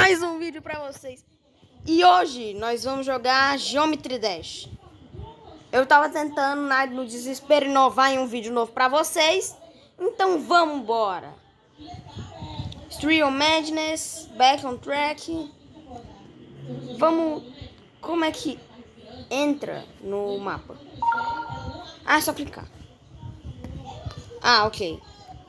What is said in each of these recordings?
mais um vídeo pra vocês. E hoje nós vamos jogar Geometry Dash. Eu tava tentando, no desespero, inovar em um vídeo novo pra vocês. Então vamos embora. Street of Madness, Back on Track. Vamos... Como é que entra no mapa? Ah, é só clicar. Ah, ok.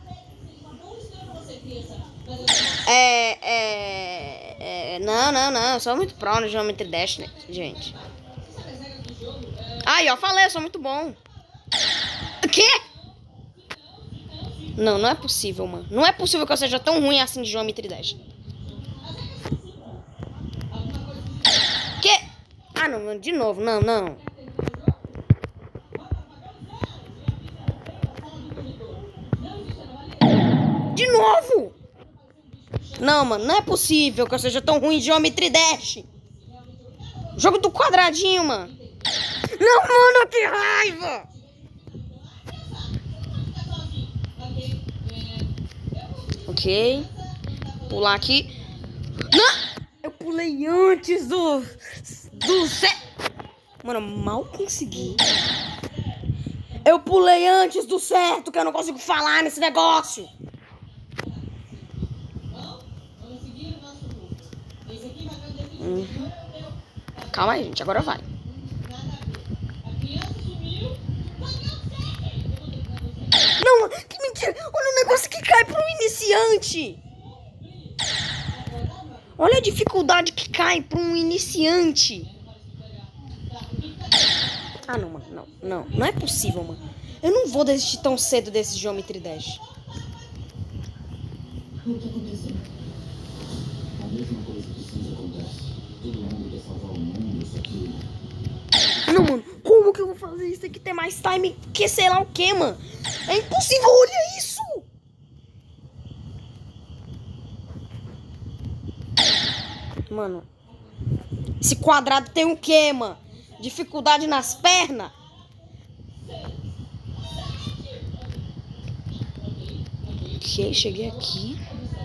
Não, eu sou muito pro no Geometry Dash, né, gente? Aí, ó, falei, eu sou muito bom. O quê? Não é possível, mano. Não é possível que eu seja tão ruim assim de Geometry Dash. Que? Ah, não, de novo, não. De novo? Não, mano, não é possível que eu seja tão ruim de Geometry Dash. Jogo do quadradinho, mano. Não, mano, que raiva! Ok. Pular aqui. Não! Eu pulei antes do Mano, mal consegui. Eu pulei antes do certo, que eu não consigo falar nesse negócio. Calma aí, gente, agora vai. Não, que mentira. Olha o negócio que cai para um iniciante. Olha a dificuldade que cai para um iniciante. Ah, não, mano, não é possível, mano. Eu não vou desistir tão cedo desse Geometry Dash. O que aconteceu? A mesma coisa que sempre acontece. Todo mundo quer salvar o mundo, só que... Não, mano, como que eu vou fazer isso? Tem que ter mais time que sei lá o que, mano. É impossível, olha isso! Mano, esse quadrado tem o quê, mano? Dificuldade nas pernas? Ok, cheguei aqui.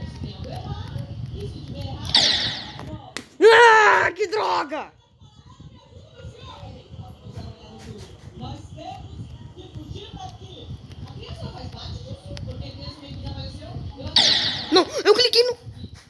Ah, que droga! Não, eu cliquei no...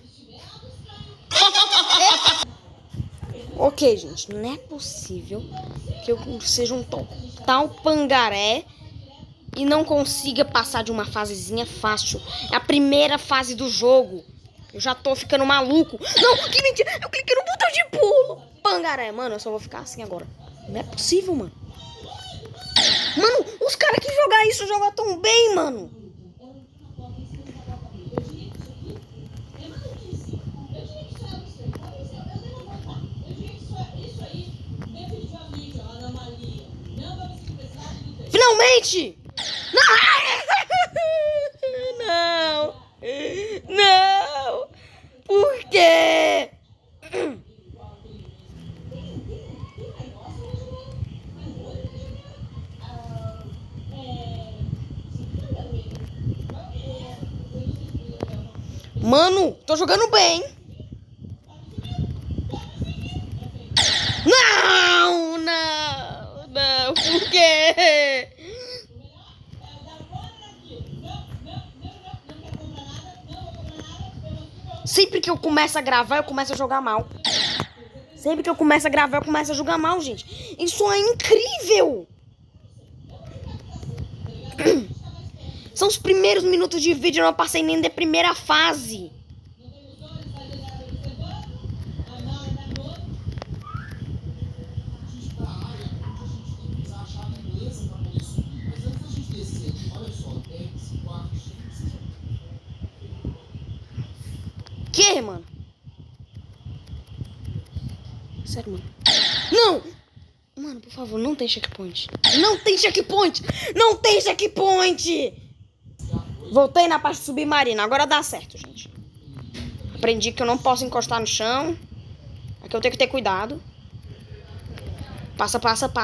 Ok, gente, não é possível que eu seja um total pangaré e não consiga passar de uma fasezinha fácil. É a primeira fase do jogo. Eu já tô ficando maluco. Não, que mentira, eu cliquei no botão de pulo. Pangaré, mano, eu só vou ficar assim agora. Não é possível, mano. Mano, os caras que jogam isso jogam tão bem, mano. Finalmente! Não! Por quê? Mano, tô jogando bem. Não, por quê? Sempre que eu começo a gravar, eu começo a jogar mal. Sempre que eu começo a gravar, eu começo a jogar mal, gente. Isso é incrível! São os primeiros minutos de vídeo, eu não passei nem da primeira fase. Que, mano? Sério, mano. Não! Mano, por favor, não tem checkpoint. Não tem checkpoint! Não tem checkpoint! Voltei na parte submarina. Agora dá certo, gente. Aprendi que eu não posso encostar no chão. Aqui eu tenho que ter cuidado. Passa.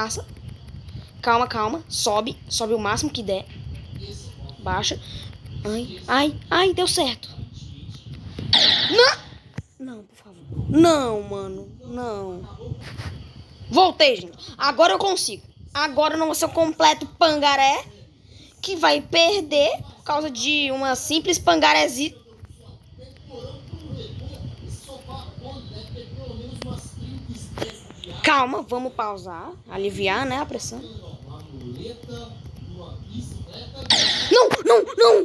Calma. Sobe o máximo que der. Baixa. Ai, deu certo. Não, por favor. Não, mano. Não. Voltei, gente. Agora eu consigo. Agora eu não vou ser um completo pangaré que vai perder por causa de uma simples pangarézinha. Calma, vamos pausar. Aliviar, né, a pressão. Não, não, não.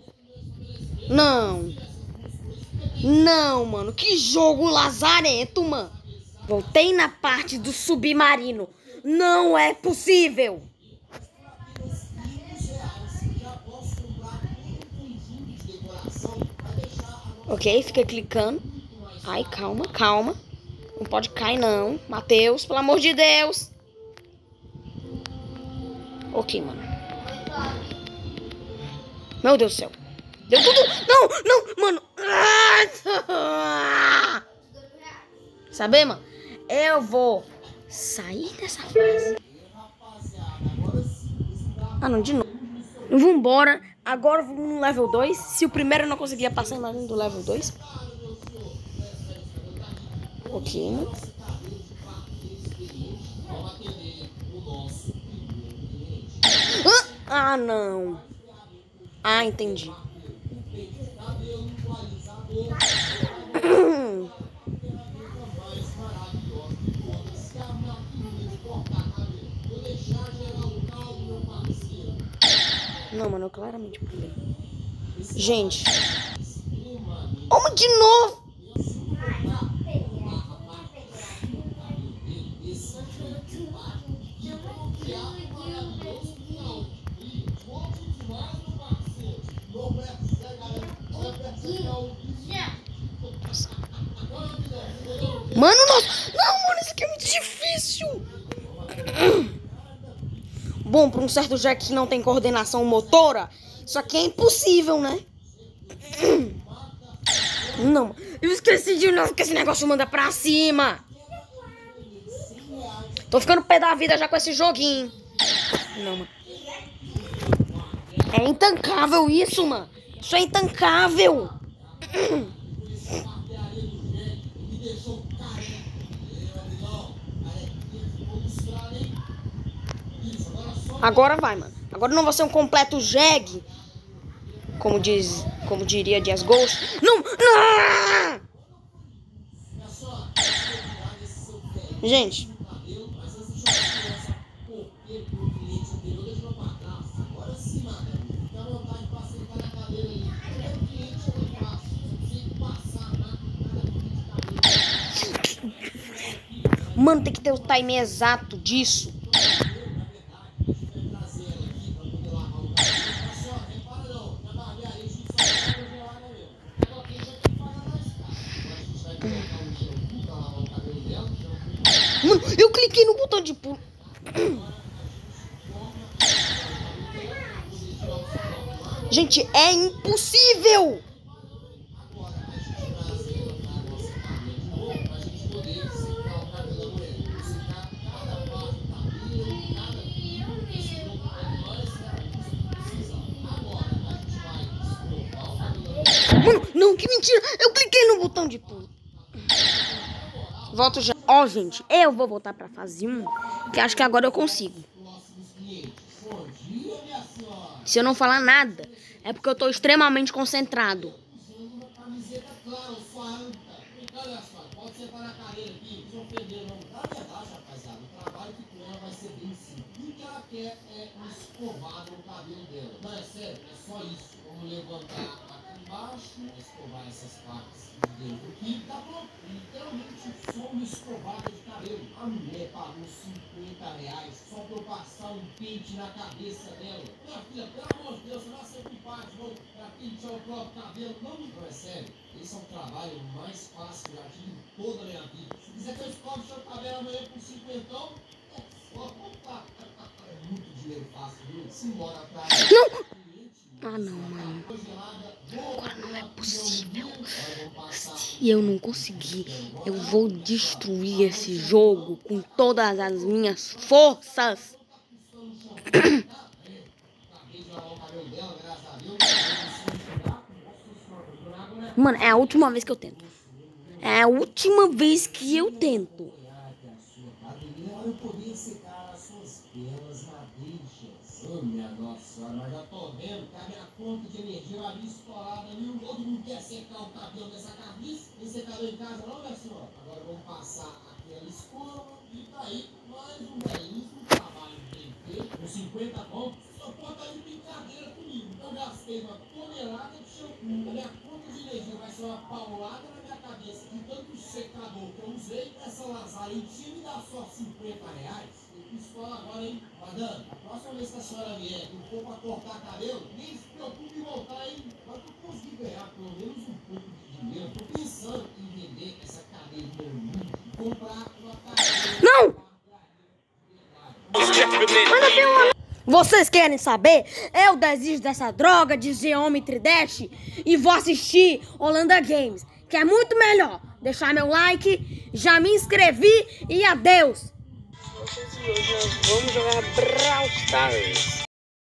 Não. Não, mano. Que jogo lazarento, mano. Voltei na parte do submarino. Não é possível. Ok, fica clicando. Ai, calma, calma. Não pode cair, não. Matheus, pelo amor de Deus. Ok, mano. Meu Deus do céu. Deu tudo. Não, não, mano. Sabe, mano? Eu vou sair dessa fase. Ah, não, de novo. Vambora. Agora vamos no level 2. Se o primeiro eu não conseguia passar lá do level 2. Ok, mano. Ah, não. Ah, entendi. Não, mano, eu claramente pulei. Gente. Oh, de novo. Mano, nossa. Não, mano, isso aqui é muito difícil. Bom, para um certo Jack que não tem coordenação motora, isso aqui é impossível, né? Não, eu esqueci de novo que esse negócio manda pra cima. Tô ficando pé da vida já com esse joguinho. Não, mano. É intancável isso, mano. Isso é intancável. Agora vai, mano. Agora não vai ser um completo jegue. Como diria Dias Ghost. Não! Não! Gente. Mano, tem que ter o time exato disso. Mano, eu cliquei no botão de pulo. Gente, é impossível. Mano, não, que mentira. Eu cliquei no botão de pulo. Volto já. Ó, gente, eu vou voltar pra fase 1, que acho que agora eu consigo. Se eu não falar nada, é porque eu tô extremamente concentrado. Embaixo, escovar essas partes de dentro aqui, tá pronto. Literalmente só uma escovada de cabelo. A mulher pagou R$ 50 só pra eu passar um pente na cabeça dela. Minha filha, pelo amor de Deus, você vai ser culpado pra pentear o próprio cabelo. Não, é sério. Esse é o trabalho mais fácil que eu já tive em toda a minha vida. Se quiser que eu escove seu cabelo amanhã por 50, é só contar. É muito dinheiro fácil, viu? Simbora pra... Ah, não, mano. Agora não é possível. Se eu não conseguir, eu vou destruir esse jogo com todas as minhas forças. Mano, é a última vez que eu tento. É a última vez que eu tento. Eu poder secar as suas belas madeixas. Oh, minha nossa senhora, mas já tô vendo que a minha conta de energia vai vir estourada ali. Todo mundo quer secar o cabelo dessa carniça. Tem secador em casa não, minha senhora? Agora vamos passar aquela escova e tá aí mais um belíssimo trabalho bem feito. Com 50 pontos, só pode estar de brincadeira comigo. Eu gastei uma tonelada de shampoo. A minha conta de energia vai ser uma paulada na minha cabeça de tanto secador que eu usei. Essa lazarentinha me dá só 50 reais. Pistola agora, hein? Madame, a próxima vez que a senhora vier e for pra cortar cabelo, nem se preocupe em voltar, hein? Mas eu consegui ganhar pelo menos um pouco de dinheiro. Tô pensando em vender essa cadeia de meu mundo e comprar uma cadeia. Não! Vocês querem saber? Eu desisto dessa droga de Geometry Dash e vou assistir Holanda Games, que é muito melhor. Deixar meu like, já me inscrevi e adeus! E hoje nós vamos jogar Brawl Stars.